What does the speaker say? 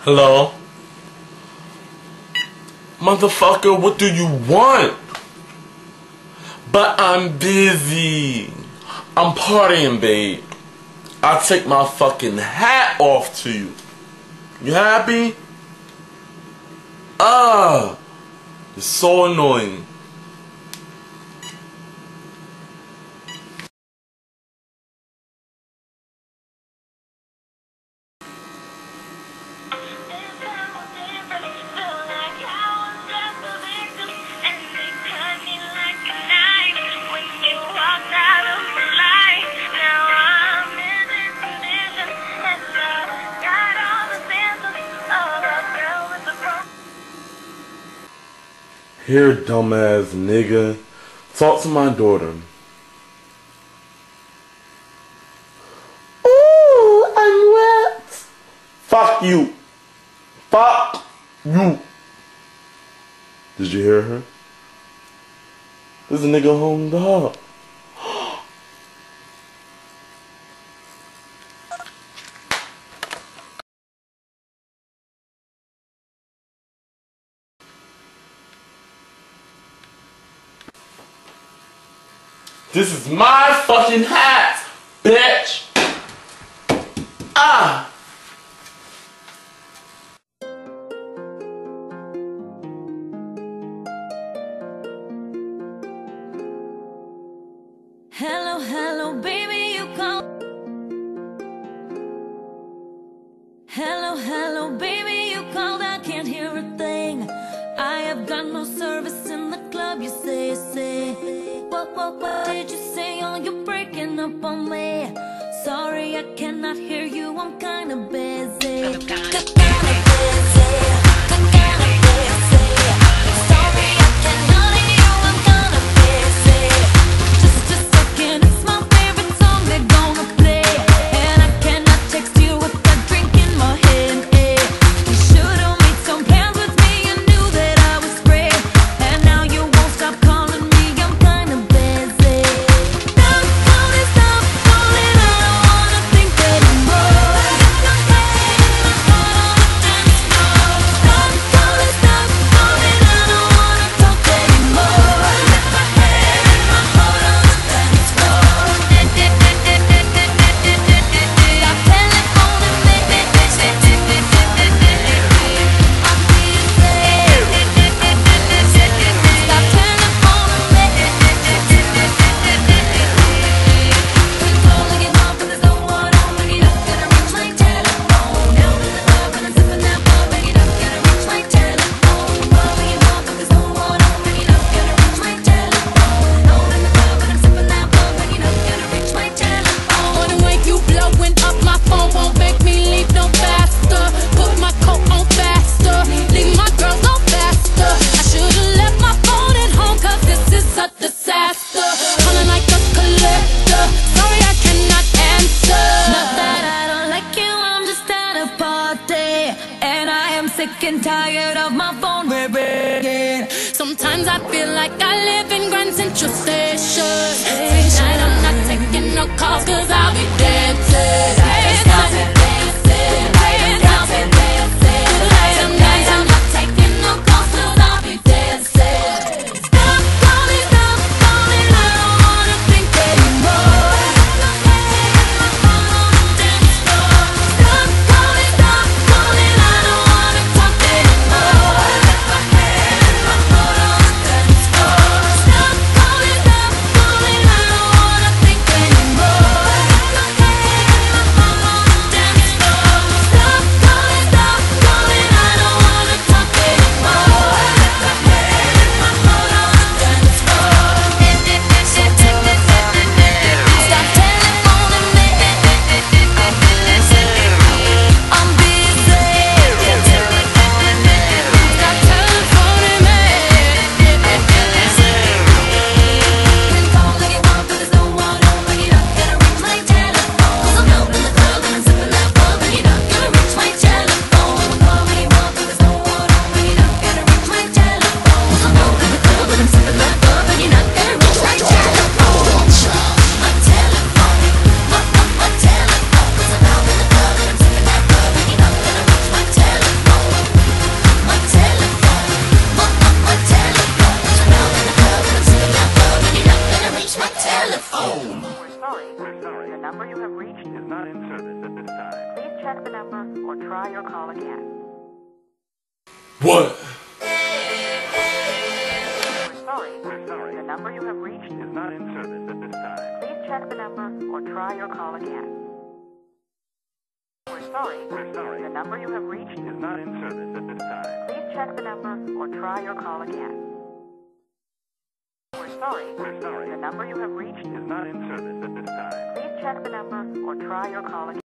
Hello? Motherfucker, what do you want? But I'm busy. I'm partying, babe. I'll take my fucking hat off to you. You happy? It's so annoying. Here, dumbass nigga. Talk to my daughter. Ooh, I'm wet. Fuck you. Fuck you. Did you hear her? This nigga hung up. This is my fucking hat, bitch! Hello, hello, baby, you call. Hello, hello, baby, you called. I can't hear a thing. I have got no service in the club. You say. What did you say? Oh, you're breaking up on me. Sorry, I cannot hear you. I'm kinda busy. Sick and tired of my phone ringing. Sometimes I feel like I live in Grand Central Station. Tonight I'm not taking no calls, cause I'll be dancing. Tonight I'm not taking no calls, cause I'll be dancing. Stop calling, I don't wanna think anymore. Stop calling, I don't wanna talk anymore. Stop calling, I don't wanna think anymore. number you have reached is not in service at this time. Please check the number or try your call again. What? We're sorry. The number you have reached is not in service at this time. Please check the number or try your call again. We're sorry. The number you have reached is not in service at this time. Please check the number or try your call again. We're sorry. The number you have reached is not in service at this time. Please check the number or try your call again.